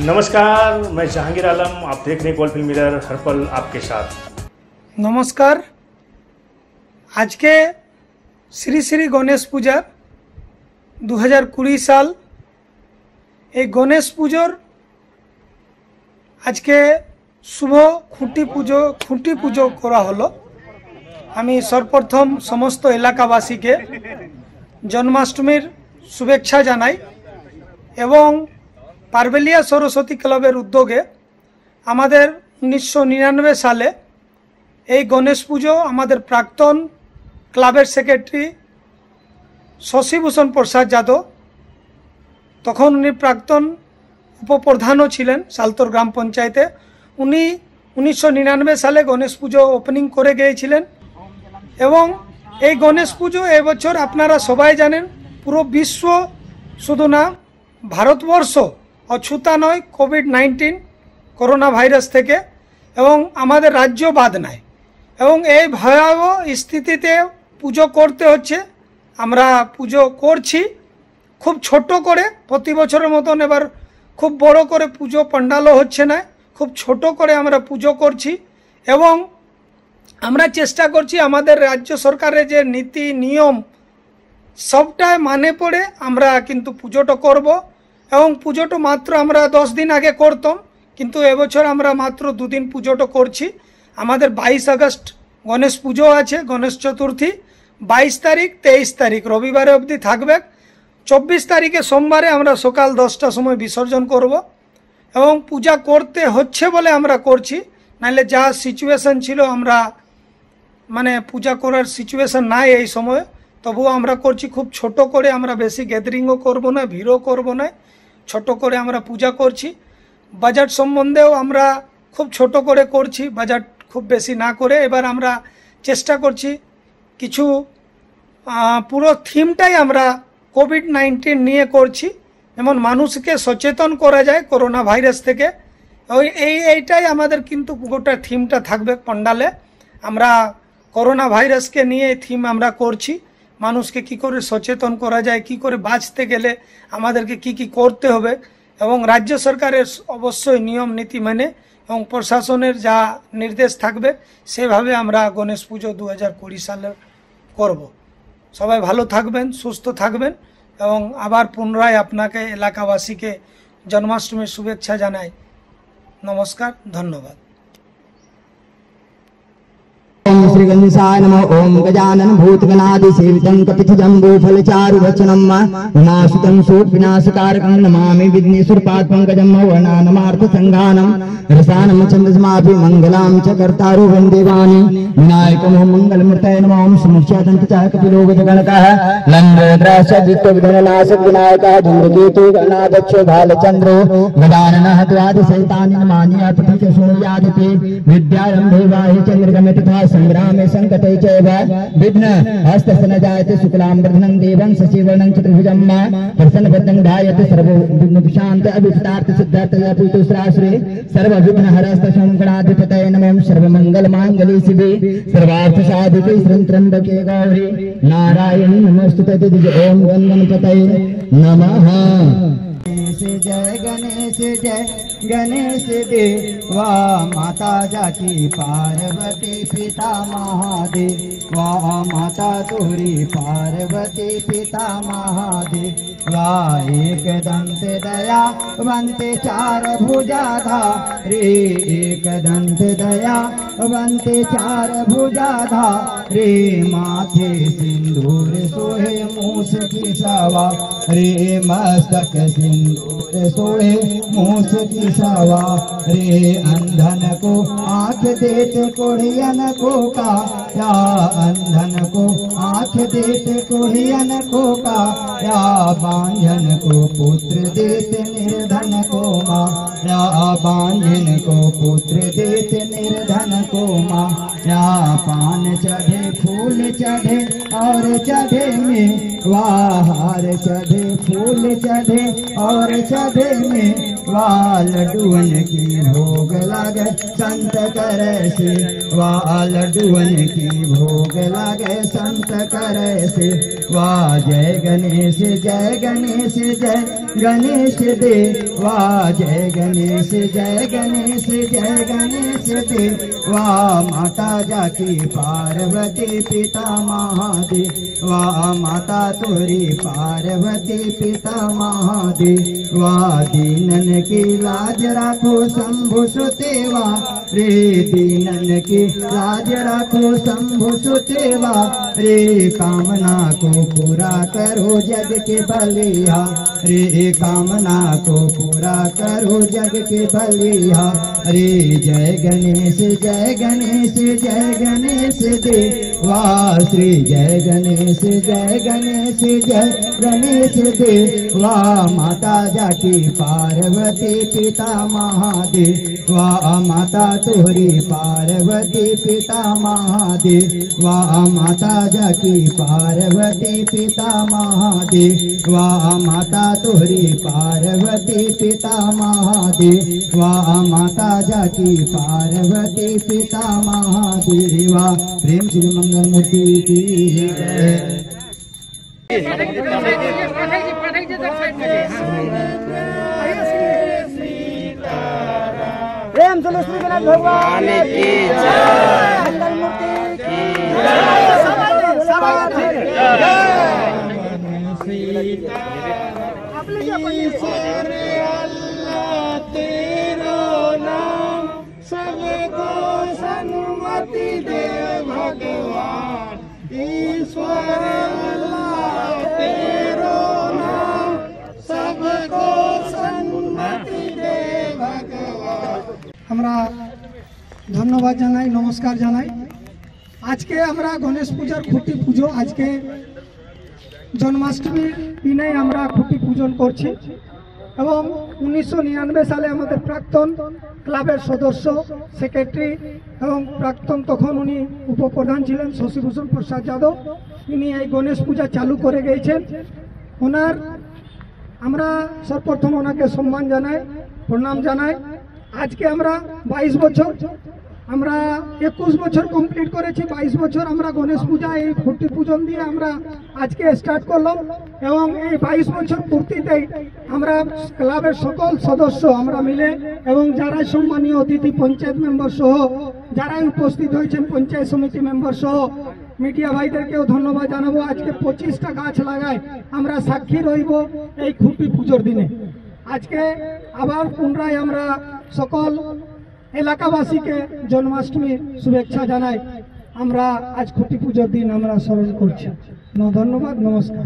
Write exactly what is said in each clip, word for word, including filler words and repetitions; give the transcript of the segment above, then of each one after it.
नमस्कार, मैं जहांगीर आलम, आप देख रहे हैं गोल्ड फिल्म मिरर, हर पल आपके साथ। नमस्कार। आज के श्री श्री गणेश पूजा दो हज़ार बीस साल এই গণেশ পুজোর আজকে শুভ খুঁটি পুজো খুঁটি পুজো করা হলো। আমি সর্বপ্রথম সমস্ত এলাকাবাসীকে জন্মাষ্টমীর শুভেচ্ছা জানাই এবং পারবেলিয়া সরস্বতী ক্লাবের উদ্যোগে আমাদের উনিশশো নিরানব্বই সালে এই গণেশ পুজো আমাদের প্রাক্তন ক্লাবের সেক্রেটারি শশীভূষণ প্রসাদ যাদব, তখন উনি প্রাক্তন উপপ্রধানও ছিলেন সালতোর গ্রাম পঞ্চায়েতে, উনি উনিশশো নিরানব্বই সালে গণেশ পুজো ওপেনিং করে গিয়েছিলেন। এবং এই গণেশ পুজো এবছর আপনারা সবাই জানেন পুরো বিশ্ব, শুধু না ভারতবর্ষ অছুতা নয় কোভিড নাইন্টিন করোনা ভাইরাস থেকে, এবং আমাদের রাজ্য বাদ নাই। এবং এই ভয়াবহ স্থিতিতে পুজো করতে হচ্ছে। আমরা পুজো করছি খুব ছোট করে, প্রতি বছরের মতন এবার খুব বড় করে পুজো পান্ডালও হচ্ছে না, খুব ছোট করে আমরা পুজো করছি। এবং আমরা চেষ্টা করছি আমাদের রাজ্য সরকারের যে নীতি নিয়ম সবটাই মানে পড়ে আমরা কিন্তু পুজোটা করব। এবং পুজোটা মাত্র আমরা দশ দিন আগে করতাম, কিন্তু এবছর আমরা মাত্র দুদিন পুজোটা করছি। আমাদের বাইশ আগস্ট গণেশ পুজো আছে, গণেশ চতুর্থী বাইশ তারিখ তেইশ তারিখ রবিবারে অবধি থাকবে। চব্বিশ তারিখে সোমবারে আমরা সকাল দশটার সময় বিসর্জন করব। এবং পূজা করতে হচ্ছে বলে আমরা করছি, নাহলে যা সিচুয়েশন ছিল আমরা মানে পূজা করার সিচুয়েশন নাই এই সময়, তবুও আমরা করছি খুব ছোট করে। আমরা বেশি গ্যাদারিংও করব না, ভিড়ও করব না, ছোট করে আমরা পূজা করছি। বাজেট সম্বন্ধেও আমরা খুব ছোট করে করছি, বাজেট খুব বেশি না করে। এবার আমরা চেষ্টা করছি কিছু পুরো থিমটাই আমরা কোভিড নাইন্টিন নিয়ে করছি, যেমন মানুষকে সচেতন করা যায় করোনা ভাইরাস থেকে। ওই এই এইটাই আমাদের কিন্তু গোটা থিমটা থাকবে পান্ডালে। আমরা করোনা ভাইরাসকে নিয়ে থিম আমরা করছি, মানুষকে কি করে সচেতন করা যায়, কি করে বাঁচতে গেলে আমাদেরকে কি কি করতে হবে, এবং রাজ্য সরকারের অবশ্যই নিয়ম নীতি মেনে এবং প্রশাসনের যা নির্দেশ থাকবে সেভাবে আমরা গণেশ পুজো দু হাজার কুড়ি সালে করব। সবাই ভালো থাকবেন, সুস্থ থাকবেন, এবং আবার পুনরায় আপনাকে এলাকাবাসীকে জন্মাষ্টমীর শুভেচ্ছা জানাই। নমস্কার, ধন্যবাদ। ओम श्री गणेशाय नमः। ओम गजानन भूतगणादि सेवितं कपित जम्बो फलचारु वचनं विनाशितं शोक विनाशकारकं नमामि विघ्नेश्वरपाद पंकजं वर्णानमार्थ संघानं रसानं छन्दसमाभि मंगलां च कर्तारो वन्देवानि विनायकं मंगलमूर्तये नमः। ओम समुच्चयन्त च कपिलो गणकः लंबोदरस्य विघ्ननाशक विनायकः धूमकेतु गणाध्यक्ष भालचंद्रो गजाननः द्वादश सैतानि नमानि अपठित शून्यादिते विद्यारंभे वाहि चंद्रगमे तथा संग्रामे संकटे चैव विघ्न हस्तसन जायते शुक्लांबरधनं देवं शशिवर्णं चतुर्भुजं प्रसन्नवदनं ध्यायते सर्व विघ्नोपशान्त अभिष्टार्थ सिद्धार्थ पुत्रश्राश्रे सर्व विघ्न हरस्त शंकराधिपतये नमः। सर्वमंगल मांगल्ये शिवे सर्वार्थ साधिके त्र्यंबके गौरी नारायणी नमोस्तुते। ओम गणपतये नमः। जय गणेश जय गणेश देवा, माता जाकी पार्वती पिता महादेव, वाह माता तोरी पार्वती पिता महादेव, वाह एक दंत दया वंते चार भुजाधारी, एक दंत दया वंते चार भुजाधारी, माथे सिंदूर सोहे मूस की सवा रे, मस्तक सिंदूर सोहे मूस की सवा रे, अंधन को आँख देते कोढ़ियन को का, या अंधन को आँख देते कोढ़ियन को का, या बांझन को पुत्र देते निर्धन को माँ, या बांझन को पुत्र देते निर्धन को माँ, या पान चढ़े फूल चढ़े और चढ़े में वाहार चढ़े फूल चढ़े और चढ़े में वाह लड्डुअन की भोग लागे संत करे से, वाह लड्डुअन की भोग लागे संत करे से, वाह जय गणेश जय गणेश जय गणेश देवा जय गणेश जय गणेश जय गणेश देवा माता जाकी पार्वती पिता महादेव वाह माता तोरी पार्वती पिता महादेव वाह दीनन की लाज राखो शंभु सुतेवा रे दीनन की लाज राखो शंभु सुतेवा रे कामना को पूरा करो जग के बलिया रे कामना को पूरा करो जग के बलिया रे जय गणेश जय गणेश जय गणेश देवा श्री जय गणेश जय गणेश जय गणेश देवा माता जाकी पार्वती पिता महादेव वाह माता तोहरी पार्वती पिता महादेव वाह माता जाकी पार्वती पिता महादेव वाह माता तोहरी पार्वती पिता महादेव वाह माता जाकी पार्वती पिता महादेव वाह प्रेम श्री मंगल मूर्ति की जय। प्रेम से लक्ष्मी गणेश भगवान की जय, मंगल मूर्ति की सन्मति दे भगवान ईश्वर अल्लाह तेरो नाम सबको सन्मति दे भगवान। हमरा धन्यवाद জানাই নমস্কার জানাই। আজকে আমরা গণেশ পূজার খুঁটি পুজো আজকে জন্মাষ্টমীর দিনে আমরা খুঁটি পূজন করছি এবং উনিশশো নিরানব্বই সালে আমাদের প্রাক্তন ক্লাবের সদস্য সেক্রেটারি এবং প্রাক্তন তখন উনি উপপ্রধান ছিলেন শশীভূষণ প্রসাদ যাদব, তিনি এই গণেশ পূজা চালু করে গিয়েছেন। ওনার আমরা সর্বপ্রথম ওনাকে সম্মান জানাই, প্রণাম জানাই। আজকে আমরা বাইশ বছর আমরা একুশ বছর কমপ্লিট করেছি, বাইশ বছর আমরা গণেশ পূজা এই খুঁটি পূজন দিয়ে আমরা আজকে স্টার্ট করলাম এবং এই বাইশ বছর পূর্তিতেই আমরা ক্লাবের সকল সদস্য আমরা মিলে এবং যারা সম্মানীয় অতিথি পঞ্চায়েত মেম্বার সহ যারাই উপস্থিত হয়েছেন পঞ্চায়েত সমিতি মেম্বার সহ মিডিয়া ভাইদেরকেও ধন্যবাদ জানাবো। আজকে পঁচিশটা গাছ লাগায় আমরা সাক্ষী রইব এই খুঁটি পুজোর দিনে। আজকে আবার পুনরায় আমরা সকল এলাকাবাসীকে জন্মাষ্টমীর শুভেচ্ছা জানাই। আমরা আজ খুঁটি পুজোর দিন আমরা স্মরণ করছি। ধন্যবাদ, নমস্কার।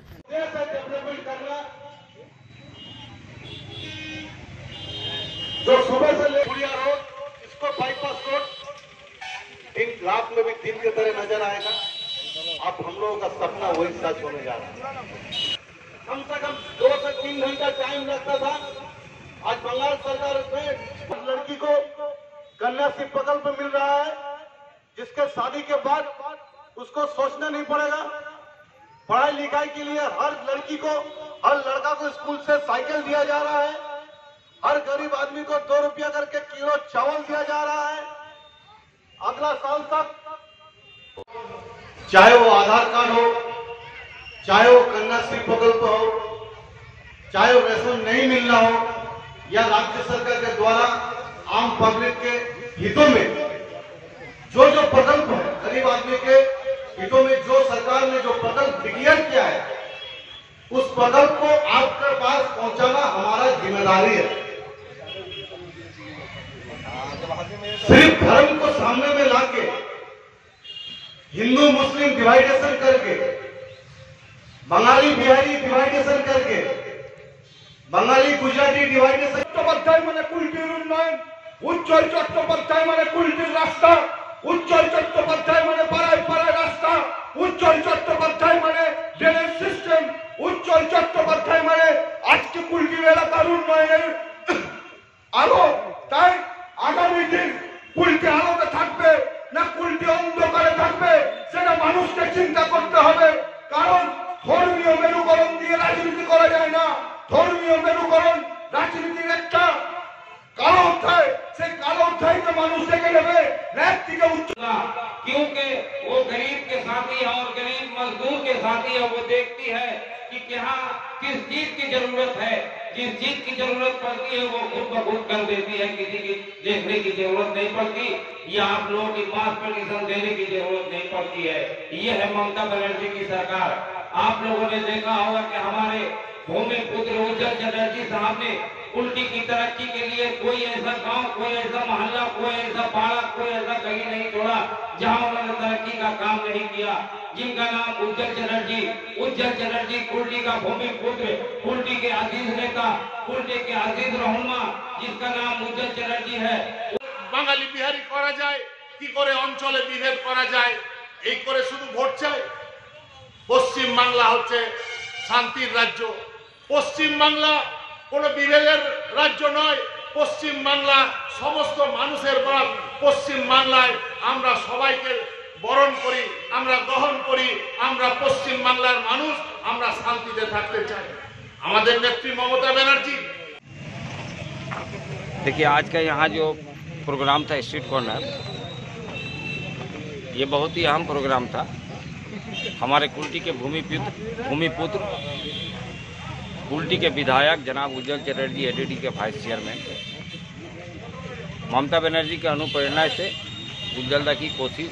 जो सुबह से ले गुड़िया रोड इसको बाईपास रोड दिन रात में भी दिन के तरह नजर आएगा। अब हम लोगों का सपना वही सच होने जा रहा है। कम से कम दो से तीन घंटा टाइम लगता था, आज बंगाल सरकार में लड़की को कन्याश्री प्रकल्प मिल रहा है जिसके शादी के बाद उसको सोचना नहीं पड़ेगा। पढ़ाई लिखाई के लिए हर लड़की को हर लड़का को स्कूल से साइकिल दिया जा रहा है, हर गरीब आदमी को दो रुपया करके किलो चावल दिया जा रहा है। अगला साल तक चाहे वो आधार कार्ड हो, चाहे वो कन्याश्री प्रकल्प हो, चाहे वो रेशन नहीं मिलना हो या राज्य सरकार के द्वारा आम पब्लिक के हितों में जो जो प्रकल्प है, गरीब आदमी के हितों में जो सरकार ने जो प्रकल्प डिक्लेयर किया है उस प्रकल्प को आपके पास पहुंचाना हमारा जिम्मेदारी है। सिर्फ धर्म को सामने में लाके हिंदू मुस्लिम डिवाइडेशन करके, बंगाली बिहारी डिवाइडेशन करके, बंगाली गुजराती डिवाइडेशन চট্টোপাধ্যায় মানে কুলটির উন্নয়ন, উজ্জ্বল চট্টোপাধ্যায় মানে কুলটির রাস্তা, উজ্জ্বল চট্টোপাধ্যায় মানে পাড়ায় পাড়ায় রাস্তা, উজ্জ্বল চট্টোপাধ্যায় মানে ড্রেনেজ সিস্টেম, উজ্জ্বল চট্টোপাধ্যায় মানে আজকে কুলটির এলাকার উন্নয়নের আলো। তাই আগামী দিন কুলটি আলোতে থাকবে না কুলটি অন্ধকারে থাকবে সেটা মানুষকে চিন্তা করতে হবে। কারণ ধর্মীয় মেরুকরণ দিয়ে রাজনীতি করা যায় না। ধর্মীয় মেরুকরণ রাজনীতির একটা কালো অধ্যায়, সেই কালো অধ্যায়কে মানুষ দেখে নেবে ন্যায় থেকে উচ্চ, क्योंकि वो गरीब के साथी है और गरीब मजदूर के साथी है, वो देखती है कि यहाँ किस चीज की जरूरत है। जिस चीज की जरूरत पड़ती है वो खुद ब खुद कर देती है, किसी की देखने की जरूरत नहीं पड़ती या आप लोगों की मास परमिशन देने की जरूरत नहीं पड़ती है। ये है ममता बनर्जी की सरकार। आप लोगों ने देखा होगा कि हमारे भूमि पुत्र उज्जवल चटर्जी साहब ने उल्टी की तरक्की के लिए कोई ऐसा गांव, कोई ऐसा मोहल्ला, कोई ऐसा पाड़ा, कोई ऐसा कहीं नहीं छोड़ा जहां उन्होंने तरक्की का काम नहीं किया। जिनका नाम उज्जवल चटर्जी, उज्जवल चटर्जी कुल्टी का भूमि पुत्र, कुल्टी के अजीज नेता, कुल्टी के अजीज रहनुमा, जिसका नाम उज्जवल चटर्जी है। বাঙালি বিহারি করা যায় কি করে, অঞ্চলে বিভেদ করা যায় এই করে শুধু ভোট চাই। পশ্চিম বাংলা হচ্ছে শান্তির রাজ্য। পশ্চিম বাংলা কোনো বিভেদের রাজ্য নয়। পশ্চিম বাংলা সমস্ত মানুষের বাপ। পশ্চিম বাংলায় আমরা সবাইকে বরণ করি, আমরা গ্রহণ করি। আমরা পশ্চিম বাংলার মানুষ, আমরা শান্তিতে থাকতে চাই। আমাদের নেত্রী মমতা ব্যানার্জি। देखिए, आज का यहाँ जो प्रोग्राम था स्ट्रीट कॉर्नर, ये बहुत ही अहम प्रोग्राम था। हमारे कुल्टी के भूमिपुत्र भूमिपुत्र कुल्टी के विधायक जनाब उज्जवल चटर्जी एडीडी के वाइस चेयरमैन ममता बनर्जी के अनुप्रेरणा से उज्जवलता की कोशिश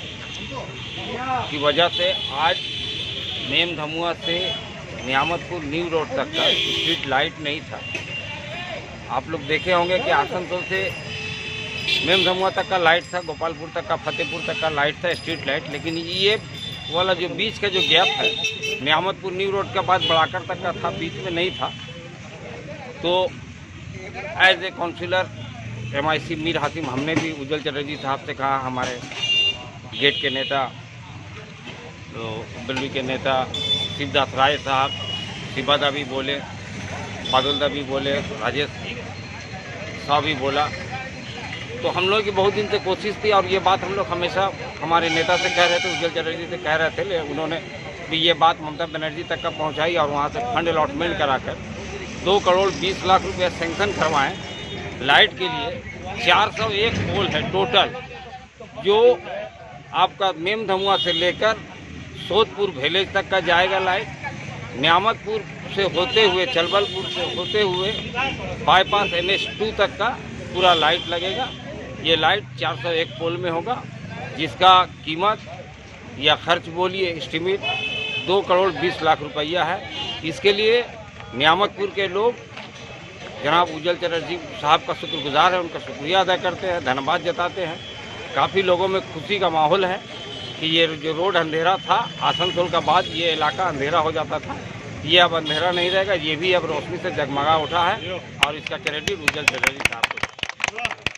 की वजह से आज मेम धमुआ से नियामतपुर न्यू रोड तक का स्ट्रीट लाइट नहीं था। आप लोग देखे होंगे कि आसनसोल से मेम धमुआ तक का लाइट था, गोपालपुर तक का, फतेहपुर तक का लाइट था, स्ट्रीट लाइट। लेकिन ये वाला जो बीच का जो गैप है, नियामतपुर न्यू रोड के बाद बड़ाकर तक का था, बीच में नहीं था। तो as a councillor M I C Mir Hatim, हमने भी उज्जवल चटर्जी साहब से कहा, हमारे गेट के नेता, तो बिल्ली के नेता शिवदास राय साहब, शिवादा भी बोले, बादलदा भी बोले, राजेश साहब भी बोला। तो हम लोग की बहुत दिन से कोशिश थी और ये बात हम लोग हमेशा हमारे नेता से कह रहे थे, उज्जवल चटर्जी से कह रहे थे, लेकिन उन्होंने भी ये बात ममता बनर्जी तक का पहुंचाई और वहाँ से फंड अलॉटमेंट कराकर दो करोड़ बीस लाख रुपया सेंक्शन करवाएं लाइट के लिए। चार सौ एक पोल है टोटल, जो आपका मेम धमुआ से लेकर सोदपुर विलेज तक का जाएगा लाइट। नियामतपुर से होते हुए, चलबलपुर से होते हुए बाईपास एन एच टू तक का पूरा लाइट लगेगा। ये लाइट चार सौ एक पोल में होगा, जिसका कीमत या खर्च बोलिए एस्टिमेट दो करोड़ बीस लाख रुपया है। इसके लिए नियामतपुर के लोग जनाब उज्जवल चटर्जी साहब का शुक्रगुजार है, उनका शुक्रिया अदा करते हैं, धन्यवाद जताते हैं। काफ़ी लोगों में खुशी का माहौल है कि ये जो रोड अंधेरा था, आसनसोल का बाद ये इलाका अंधेरा हो जाता था, ये अब अंधेरा नहीं रहेगा, ये भी अब रोशनी से जगमगा उठा है और इसका क्रेडिट उज्जवल चटर्जी साहब को।